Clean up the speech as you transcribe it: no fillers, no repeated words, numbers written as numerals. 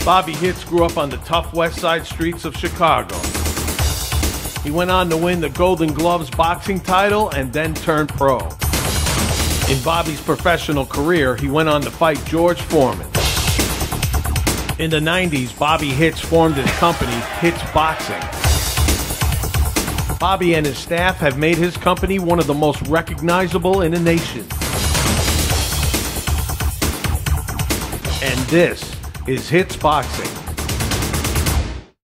Bobby Hitz grew up on the tough West Side streets of Chicago. He went on to win the Golden Gloves boxing title and then turned pro. In Bobby's professional career, he went on to fight George Foreman. In the 90s, Bobby Hitz formed his company, Hitz Boxing. Bobby and his staff have made his company one of the most recognizable in the nation. And this is Hitz Boxing.